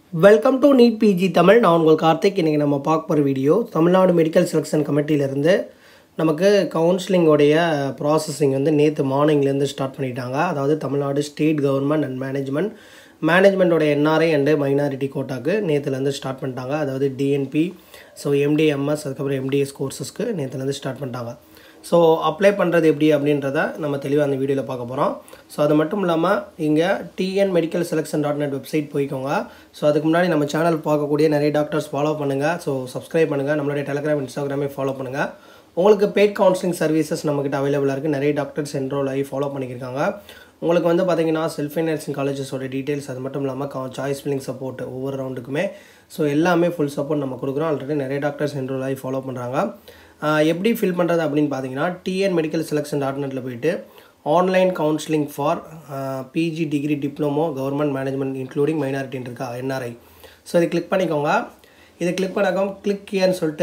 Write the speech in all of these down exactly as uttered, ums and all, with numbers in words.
Welcome to NEET PG Tamil. நான் உங்கள் கார்த்திக். இன்றைக்கி நம்ம பார்க்க போகிற வீடியோ தமிழ்நாடு மெடிக்கல் செலெக்ஷன் கமிட்டியிலேருந்து நமக்கு கவுன்சிலிங்கோடைய ப்ராசஸிங் வந்து நேற்று மார்னிங்லேருந்து ஸ்டார்ட் பண்ணிட்டாங்க. அதாவது Tamil Nadu state government and management மேனேஜ்மெண்ட்டோட என்ஆர்ஐ அண்டு மைனாரிட்டி கோட்டாக்கு நேற்றுலேருந்து ஸ்டார்ட் பண்ணிட்டாங்க. அதாவது டிஎன்பி, ஸோ எம்டிஎம்எஸ், அதுக்கப்புறம் எம்டிஎஸ் கோர்சஸ்க்கு நேற்றுலேருந்து ஸ்டார்ட் பண்ணிட்டாங்க. ஸோ அப்ளை பண்ணுறது எப்படி அப்படின்றத நம்ம தெளிவாக அந்த வீடியோவில் பார்க்க போகிறோம். ஸோ அது மட்டும் இல்லாமல் இங்கே TN medical selection dot net website போய்க்கோங்க. ஸோ அதுக்கு முன்னாடி நம்ம சேனல் பார்க்கக்கூடிய நிறைய டாக்டர்ஸ் ஃபாலோ பண்ணுங்கள். ஸோ சப்ஸ்கிரைப் பண்ணுங்கள். நம்மளுடைய டெலிகிராம், இன்ஸ்டாகிராமே ஃபாலோ பண்ணுங்கள். உங்களுக்கு பெய்ட் கவுன்சிலிங் சர்வீசஸ் நம்மக்கிட்ட அவைலபிளாக இருக்குது. நிறைய டாக்டர்ஸ் என்ரோல் ஆகி ஃபாலோ பண்ணியிருக்காங்க. உங்களுக்கு வந்து பார்த்திங்கன்னா செல்ஃப் ஃபைனான்சிங் காலேஜஸோட டீட்டெயில்ஸ், அது மட்டும் இல்லாமல் சாய்ஸ் ஃபில்லிங் சப்போர்ட் ஒவ்வொரு ரவுண்டுக்குமே ஸோ எல்லாமே ஃபுல் சப்போர்ட் நம்ம கொடுக்குறோம். ஆல்ரெடி நிறைய டாக்டர்ஸ் என்ரோல் ஆகி ஃபாலோ பண்ணுறாங்க. எப்படி ஃபில் பண்ணுறது அப்படின்னு பார்த்தீங்கன்னா டிஎன் மெடிக்கல் செலெக்ஷன் டாட் நெட்டில் போய்ட்டு online counselling for PG degree diploma government management including மைனாரிட்டின்னு இருக்கா என்ஆர்ஐ. ஸோ இதை கிளிக் பண்ணிக்கோங்க. இதை கிளிக் பண்ணாக்கம் கிளிக் ஹியர்னு சொல்லிட்டு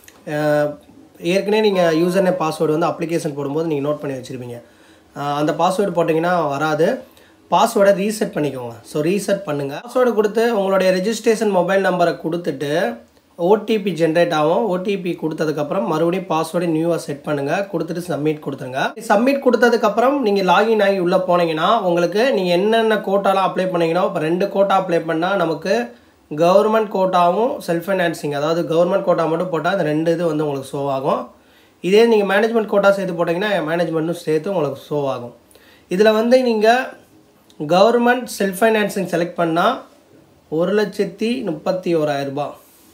ஏற்கனவே நீங்கள் யூசர் நேம் பாஸ்வேர்டு வந்து அப்ளிகேஷன் போடும்போது நீங்கள் நோட் பண்ணி வச்சுருப்பீங்க. அந்த பாஸ்வேர்டு போட்டிங்கன்னா வராது. பாஸ்வேர்டை ரீசெட் பண்ணிக்கோங்க. ஸோ ரீசெட் பண்ணுங்கள். பாஸ்வேர்டு கொடுத்து உங்களுடைய ரெஜிஸ்ட்ரேஷன் மொபைல் நம்பரை கொடுத்துட்டு ஓடிபி ஜென்ரேட் ஆகும். ஓடிபி கொடுத்ததுக்கப்புறம் மறுபடியும் பாஸ்வேர்டு நியூவாக செட் பண்ணுங்கள். கொடுத்துட்டு சப்மிட் கொடுத்துருங்க. சப்மிட் கொடுத்ததுக்கப்புறம் நீங்கள் லாகின் ஆகி உள்ளே போனீங்கன்னா உங்களுக்கு நீங்கள் என்னென்ன கோட்டாலாம் அப்ளை பண்ணீங்கன்னா இப்போ ரெண்டு கோட்டா அப்ளை பண்ணால் நமக்கு கவர்மெண்ட் கோட்டாவும் செல்ஃப் ஃபைனான்சிங், அதாவது கவர்மெண்ட் கோட்டா மட்டும் போட்டால் அந்த ரெண்டு இது வந்து உங்களுக்கு ஷோ ஆகும். இதே நீங்கள் மேனேஜ்மெண்ட் கோட்டா சேர்த்து போட்டிங்கன்னா மேனேஜ்மெண்ட்டும் சேர்த்து உங்களுக்கு ஷோ ஆகும். இதில் வந்து நீங்கள் கவர்மெண்ட் செல்ஃப் ஃபைனான்சிங் செலக்ட் பண்ணால் ஒரு லட்சத்தி முப்பத்தி ஓராயிரரூபா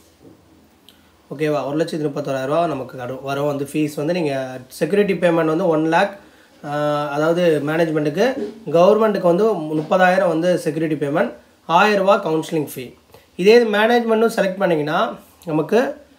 ஓகேவா, ஒரு லட்சத்தி முப்பத்தோராயிரரூபா நமக்கு வரும். வந்து ஃபீஸ் வந்து நீங்கள் செக்யூரிட்டி பேமெண்ட் வந்து ஒன் லேக், அதாவது மேனேஜ்மெண்ட்டுக்கு, கவர்மெண்ட்டுக்கு வந்து முப்பதாயிரம் வந்து செக்யூரிட்டி பேமெண்ட், ஆயிரரூபா கவுன்சிலிங் ஃபீ. இதே மேனேஜ்மெண்ட்டும் செலக்ட் பண்ணிங்கன்னா நமக்கு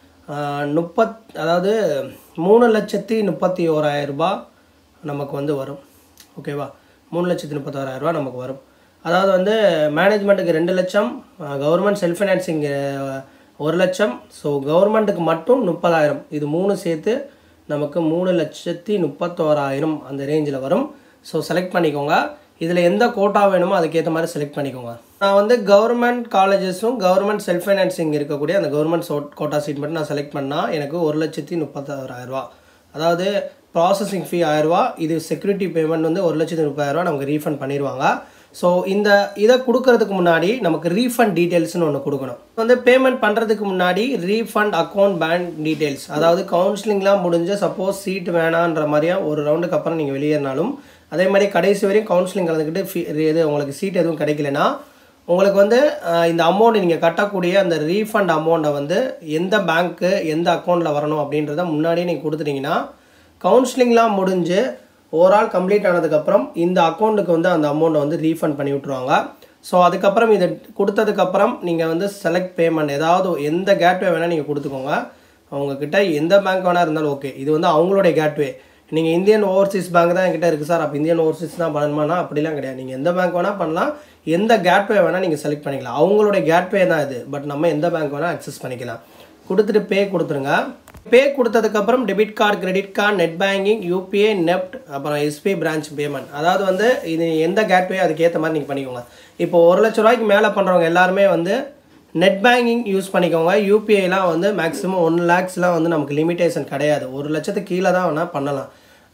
முப்பத் அதாவது மூணு லட்சத்தி முப்பத்தி ஓராயிரரூபா நமக்கு வந்து வரும். ஓகேவா, மூணு லட்சத்தி முப்பத்தோராயிரரூபா நமக்கு வரும். அதாவது வந்து மேனேஜ்மெண்ட்டுக்கு ரெண்டு லட்சம், கவர்மெண்ட் செல்ஃப் ஃபைனான்சிங் ஒரு லட்சம், ஸோ கவர்மெண்ட்டுக்கு மட்டும் முப்பதாயிரம். இது மூணு சேர்த்து நமக்கு மூணு லட்சத்தி முப்பத்தோராயிரம் அந்த ரேஞ்சில் வரும். ஸோ செலக்ட் பண்ணிக்கோங்க. இதில் எந்த கோட்டா வேணுமோ அதுக்கேற்ற மாதிரி செலக்ட் பண்ணிக்கோங்க. நான் வந்து கவர்மெண்ட் காலேஜஸும் கவர்மெண்ட் செல்ஃப் ஃபைனான்சிங் இருக்கக்கூடிய அந்த கவர்மெண்ட் சோ கோட்டா சீட் மட்டும் நான் செலக்ட் பண்ணால் எனக்கு ஒரு லட்சத்தி முப்பத்தோராயிரரூவா, அதாவது ப்ராசஸிங் ஃபீ ஆயிரரூவா, இது செக்யூரிட்டி பேமெண்ட் வந்து ஒரு லட்சத்தி முப்பதாயிரரூவா நமக்கு ரீஃபண்ட் பண்ணிடுவாங்க. ஸோ இந்த இதை கொடுக்கறதுக்கு முன்னாடி நமக்கு ரீஃபண்ட் டீட்டெயில்ஸ்னு ஒன்று கொடுக்கணும். வந்து பேமெண்ட் பண்ணுறதுக்கு முன்னாடி ரீஃபண்ட் அக்கௌண்ட் பேங்க் டீட்டெயில்ஸ், அதாவது கவுன்சிலிங்லாம் முடிஞ்ச சப்போஸ் சீட் வேணான்ற மாதிரியா ஒரு ரவுண்டுக்கு அப்புறம் நீங்கள் வெளியேறினாலும், அதே மாதிரி கடைசி வரையும் கவுன்சிலிங் கலந்துக்கிட்டு ஃபீ இது உங்களுக்கு சீட் எதுவும் கிடைக்கலனா உங்களுக்கு வந்து இந்த அமௌண்ட் நீங்கள் கட்டக்கூடிய அந்த ரீஃபண்ட் அமௌண்ட்டை வந்து எந்த பேங்க்கு எந்த அக்கௌண்ட்டில் வரணும் அப்படின்றத முன்னாடியே நீங்கள் கொடுத்துட்டிங்கன்னா கவுன்சிலிங்லாம் முடிஞ்சு ஓவரால் கம்ப்ளீட் ஆனதுக்கப்புறம் இந்த அக்கௌண்ட்டுக்கு வந்து அந்த அமௌண்ட்டை வந்து ரீஃபண்ட் பண்ணி விட்ருவாங்க. ஸோ அதுக்கப்புறம் இதை கொடுத்ததுக்கப்புறம் நீங்கள் வந்து செலக்ட் பேமெண்ட் ஏதாவது எந்த கேட்வே வேணால் நீங்கள் கொடுத்துக்கோங்க. அவங்கக்கிட்ட எந்த பேங்க் வேணால் இருந்தாலும் ஓகே. இது வந்து அவங்களுடைய கேட்வே. நீங்கள் இந்தியன் ஓவர்சீஸ் பேங்க் தான் என்கிட்ட இருக்குது சார், அப்போ இந்தியன் ஓவர்சீஸ் தான் பண்ணணுமானா அப்படிலாம் கிடையாது. நீங்கள் எந்த பேங்க் வேணால் பண்ணலாம், எந்த கேட்வே வேணால் நீங்கள் செலக்ட் பண்ணிக்கலாம். அவங்களுடைய கேட்வே தான் இது. பட் நம்ம எந்த பேங்க் வேணால் அக்சஸ் பண்ணிக்கலாம். கொடுத்துட்டு பே கொடுத்துருங்க. பே கொடுத்ததுக்கப்புறம் debit card, credit card, net banking, UPI, NEFT, அப்புறம் எஸ்பிஐ பிரான்ச் பேமெண்ட், அதாவது வந்து இது எந்த கேட்வே அதுக்கேற்ற மாதிரி நீங்கள் பண்ணிக்கோங்க. இப்போ ஒரு லட்ச ரூபாய்க்கு மேலே பண்ணுறவங்க எல்லாருமே வந்து நெட் பேங்கிங் யூஸ் பண்ணிக்கோங்க. யூபிஐலாம் வந்து மேக்ஸிமம் ஒன் லேக்ஸ்லாம் வந்து நமக்கு லிமிட்டேஷன் கிடையாது. ஒரு லட்சத்துக்கு கீழே தான் வேணால் பண்ணலாம்.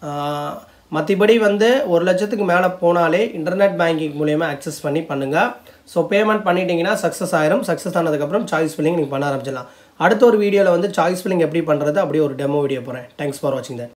மற்றபடி வந்து ஒரு லட்சத்துக்கு மேலே போனாலே இன்டர்நெட் பேங்கிங் மூலயமா அக்சஸ் பண்ணி பண்ணுங்கள். ஸோ பேமெண்ட் பண்ணிட்டீங்கன்னா சக்ஸஸ் ஆயிரும். சக்ஸஸ் ஆனதுக்கப்புறம் சாய்ஸ் ஃபில்லிங் நீங்கள் பண்ண ஆரம்பிச்சிடலாம். அடுத்த ஒரு வீடியோவில் வந்து சாய்ஸ் ஃபில்லிங் எப்படி பண்ணுறது அப்படியே ஒரு டெமோ வீடியோ போகிறேன். தேங்க்ஸ் ஃபார் வாட்சிங் தட்.